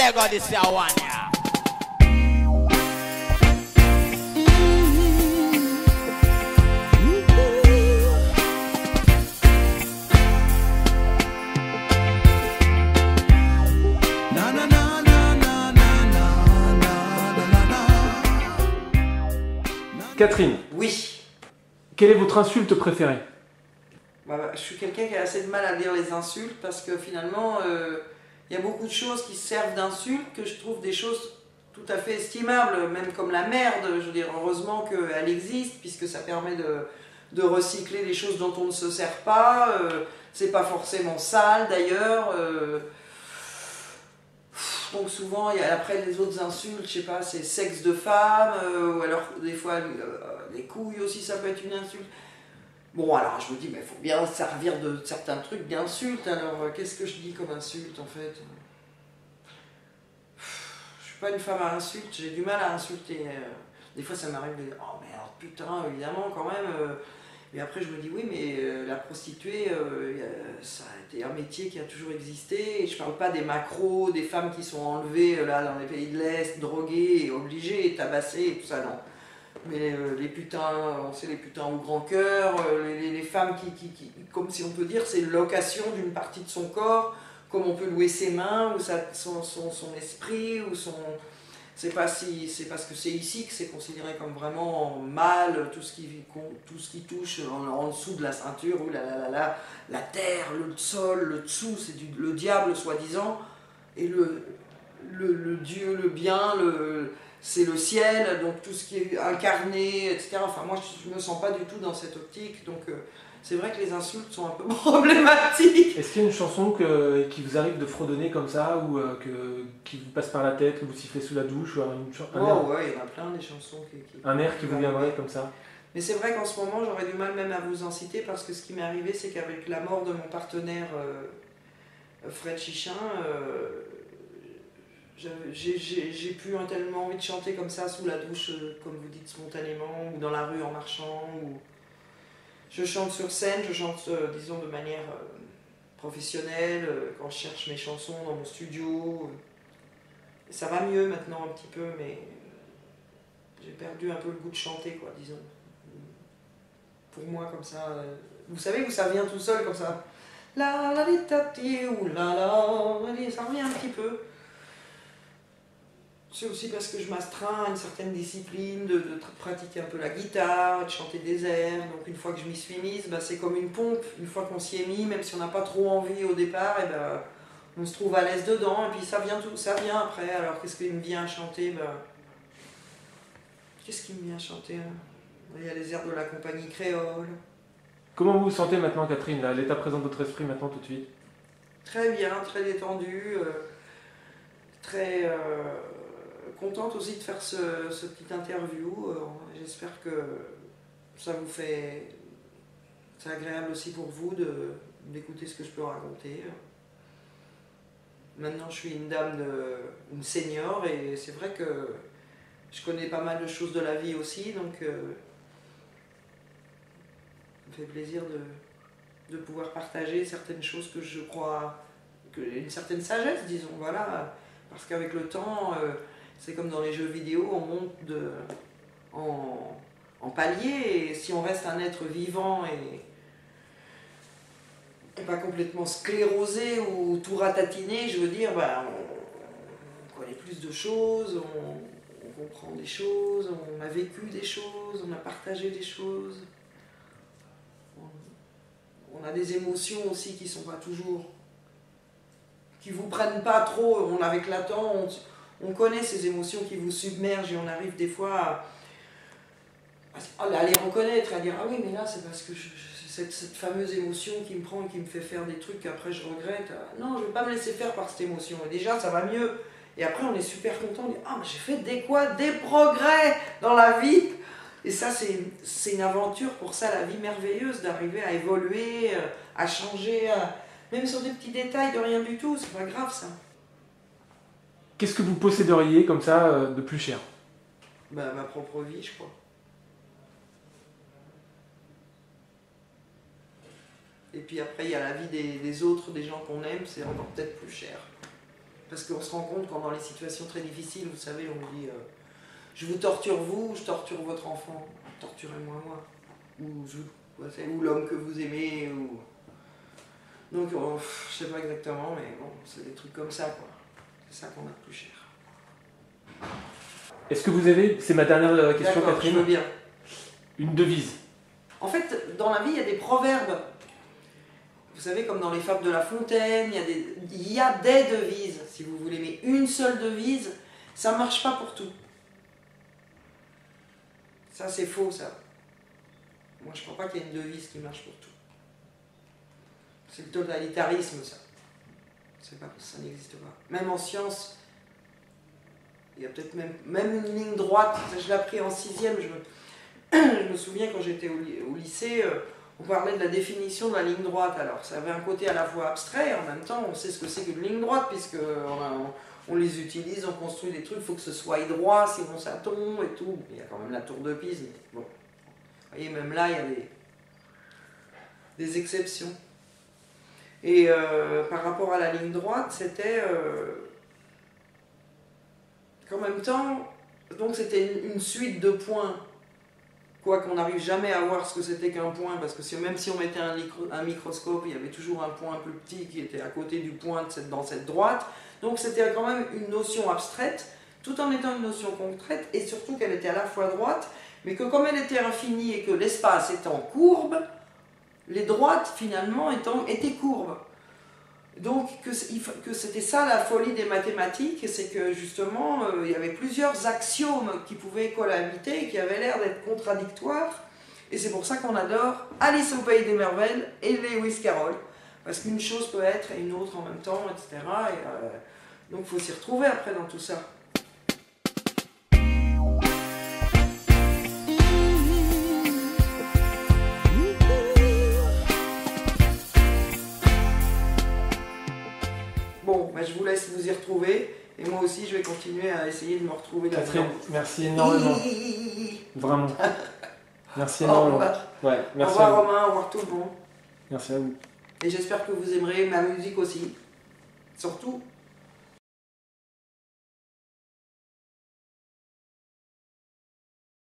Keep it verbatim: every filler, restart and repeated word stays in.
there go this year one, yeah. Catherine. Oui. Quelle est votre insulte préférée? Bah, bah, je suis quelqu'un qui a assez de mal à lire les insultes parce que finalement, il euh, y a beaucoup de choses qui servent d'insultes que je trouve des choses tout à fait estimables, même comme la merde. Je veux dire, heureusement qu'elle existe puisque ça permet de, de recycler des choses dont on ne se sert pas. Euh, c'est pas forcément sale d'ailleurs. Euh, donc souvent, il y a après les autres insultes, je sais pas, c'est sexe de femme, euh, ou alors des fois euh, les couilles aussi, ça peut être une insulte. Bon, alors je me dis, il faut bien servir de certains trucs d'insultes, alors euh, qu'est-ce que je dis comme insulte en fait? Je suis pas une femme à insultes, j'ai du mal à insulter. Euh, des fois ça m'arrive de dire, oh merde, putain, évidemment quand même. Euh, et après je me dis, oui, mais euh, la prostituée, euh, ça a été un métier qui a toujours existé. Et je parle pas des macros, des femmes qui sont enlevées là dans les pays de l'Est, droguées, et obligées, et tabassées, et tout ça, non. Mais euh, les putains, on sait les putains au grand cœur, euh, les, les femmes qui, qui, qui, comme si on peut dire, c'est location d'une partie de son corps, comme on peut louer ses mains, ou sa, son, son, son esprit, ou son... C'est pas si, c'est parce que c'est ici que c'est considéré comme vraiment mal, tout ce qui, tout ce qui touche en, en dessous de la ceinture, ou la, la, la, la, la terre, le sol, le dessous, c'est du, le diable soi-disant, et le, le, le Dieu, le bien, le... c'est le ciel, donc tout ce qui est incarné, et cetera. Enfin, moi, je ne me sens pas du tout dans cette optique, donc euh, c'est vrai que les insultes sont un peu problématiques. Est-ce qu'il y a une chanson que, qui vous arrive de fredonner comme ça, ou euh, que, qui vous passe par la tête, que vous sifflez sous la douche, ou un, une, un Oh air, ouais, il y en a plein des chansons qui... qui un air qui vous viendrait comme ça? Mais c'est vrai qu'en ce moment, j'aurais du mal même à vous en citer, parce que ce qui m'est arrivé, c'est qu'avec la mort de mon partenaire euh, Fred Chichin, euh, j'ai plus tellement envie de chanter comme ça sous la douche, comme vous dites, spontanément, ou dans la rue en marchant. Ou... Je chante sur scène, je chante, euh, disons, de manière euh, professionnelle, euh, quand je cherche mes chansons dans mon studio. Et ça va mieux maintenant un petit peu, mais j'ai perdu un peu le goût de chanter, quoi, disons. Pour moi, comme ça, euh... vous savez où ça vient tout seul, comme ça. La la li ta ti ou la la, ça revient un petit peu. C'est aussi parce que je m'astreins à une certaine discipline, de, de pratiquer un peu la guitare, de chanter des airs. Donc une fois que je m'y suis mise, bah, c'est comme une pompe. Une fois qu'on s'y est mis, même si on n'a pas trop envie au départ, et bah, on se trouve à l'aise dedans. Et puis ça vient, tout, ça vient après. Alors qu'est-ce qui me vient à chanter? bah... Qu'est-ce qui me vient à chanter hein? Il y a les airs de la compagnie créole. Comment vous vous sentez maintenant, Catherine, à l'état présent de votre esprit maintenant tout de suite? Très bien, très détendue, euh, très... Euh... contente aussi de faire ce, ce petit interview. J'espère que ça vous fait... C'est agréable aussi pour vous d'écouter ce que je peux raconter. Maintenant, je suis une dame, de, une senior, et c'est vrai que je connais pas mal de choses de la vie aussi, donc euh, ça me fait plaisir de, de pouvoir partager certaines choses que je crois... Que, une certaine sagesse, disons, voilà. Parce qu'avec le temps... Euh, c'est comme dans les jeux vidéo, on monte de, en, en palier, et si on reste un être vivant et, et pas complètement sclérosé ou tout ratatiné, je veux dire, bah, on, on connaît plus de choses, on, on comprend des choses, on a vécu des choses, on a partagé des choses. On, on a des émotions aussi qui sont pas toujours... qui vous prennent pas trop, on, avec le temps, on, On connaît ces émotions qui vous submergent, et on arrive des fois à, à les reconnaître, à dire « Ah oui, mais là, c'est parce que je, je, cette, cette fameuse émotion qui me prend et qui me fait faire des trucs qu'après je regrette. Non, je ne vais pas me laisser faire par cette émotion. Et déjà, ça va mieux. Et après, on est super content. On dit « Ah, mais j'ai fait des quoi? Des progrès dans la vie !» Et ça, c'est une aventure pour ça, la vie merveilleuse, d'arriver à évoluer, à changer, à, même sur des petits détails de rien du tout. C'est pas grave, ça. Qu'est-ce que vous posséderiez comme ça euh, de plus cher? Bah, ma propre vie, je crois. Et puis après, il y a la vie des, des autres, des gens qu'on aime, c'est encore peut-être plus cher. Parce qu'on se rend compte quand dans les situations très difficiles, vous savez, on dit euh, je vous torture vous, je torture votre enfant, torturez-moi moi. Ou, je, ou l'homme que vous aimez. Ou... Donc oh, je sais pas exactement, mais bon, c'est des trucs comme ça quoi. C'est ça qu'on a de plus cher. Est-ce que vous avez, c'est ma dernière question Catherine, je veux bien. Une devise? En fait, dans la vie, il y a des proverbes. Vous savez, comme dans les fables de La Fontaine, il y a des, il y a des devises, si vous voulez, mais une seule devise, ça ne marche pas pour tout. Ça, c'est faux, ça. Moi, je ne crois pas qu'il y ait une devise qui marche pour tout. C'est le totalitarisme, ça. C'est pas, ça n'existe pas. Même en sciences, il y a peut-être même, même une ligne droite. Je l'ai appris en sixième. Je me, je me souviens quand j'étais au, au lycée, euh, on parlait de la définition de la ligne droite. Alors, ça avait un côté à la fois abstrait, et en même temps, on sait ce que c'est qu'une ligne droite, puisque on, a, on, on les utilise, on construit des trucs, il faut que ce soit droit, sinon ça tombe et tout. Il y a quand même la tour de Pise, mais bon. Vous voyez, même là, il y a des, des exceptions. Et euh, par rapport à la ligne droite, c'était euh, qu'en même temps, donc c'était une, une suite de points, quoi qu'on n'arrive jamais à voir ce que c'était qu'un point, parce que si, même si on mettait un, un microscope, il y avait toujours un point plus petit qui était à côté du point de cette, dans cette droite. Donc c'était quand même une notion abstraite, tout en étant une notion concrète, et surtout qu'elle était à la fois droite, mais que comme elle était infinie et que l'espace étant courbe, les droites finalement étant, étaient courbes. Donc que, que c'était ça la folie des mathématiques, c'est que justement euh, il y avait plusieurs axiomes qui pouvaient cohabiter et qui avaient l'air d'être contradictoires, et c'est pour ça qu'on adore Alice au Pays des Merveilles et Lewis Carroll, parce qu'une chose peut être et une autre en même temps, et cetera. Et, euh, donc il faut s'y retrouver après dans tout ça. Bon, ben je vous laisse vous y retrouver, et moi aussi je vais continuer à essayer de me retrouver là-dedans. Catherine, merci énormément. Vraiment. Merci énormément. Au revoir. Ouais, merci au revoir à vous. Romain, au revoir tout le monde. Merci à vous. Et j'espère que vous aimerez ma musique aussi. Surtout.